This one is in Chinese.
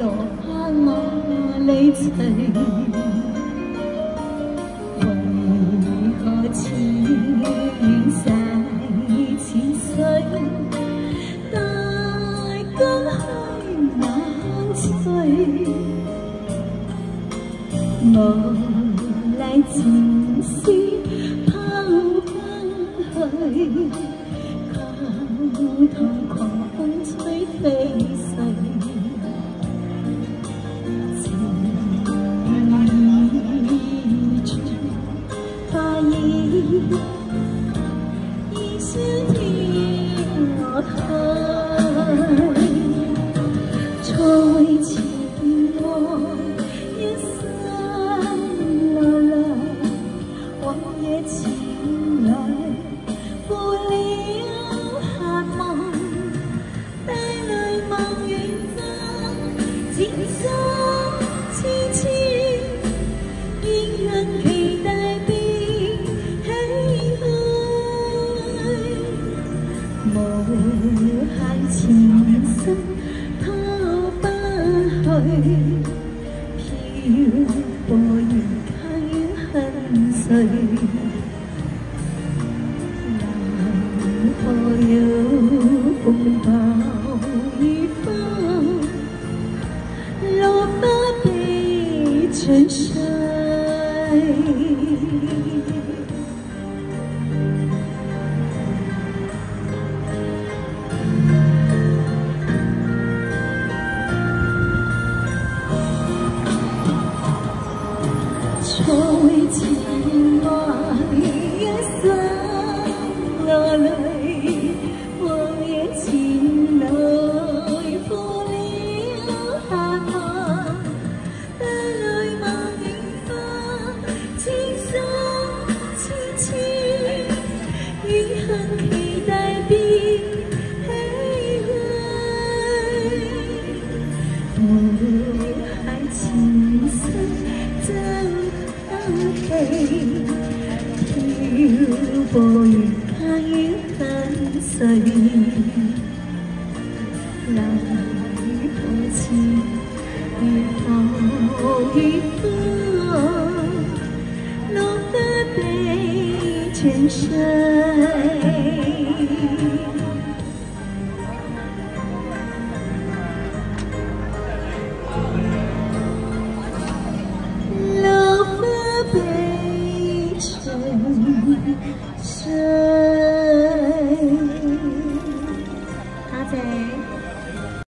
落下我淚垂，為何似雨逝似水，大江去萬歲，無麗情絲拋奔去，靠痛狂風吹飛逝。 一时听我叹，错为情我也散落来，我也情来不了寒夢，帶來夢遠方，漸收痴痴，仍能期待。 無限情深拋不去，漂泊如溪恨誰？哪可有風暴雨風，落不被沉睡。 錯為情愛也散落淚，我也情來負了寒夢，帶來夢遠方，情深痴痴，餘恨期待變唏噓，無限情深。 漂泊如溪恨誰？來破情如風雨風，落得被全身。